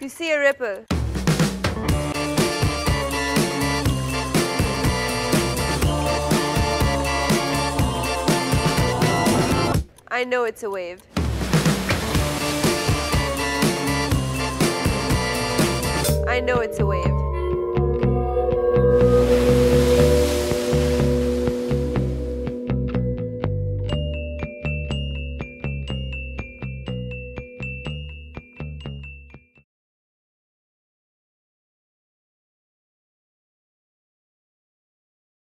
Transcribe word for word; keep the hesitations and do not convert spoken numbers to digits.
You see a ripple. I know it's a wave. I know it's a wave.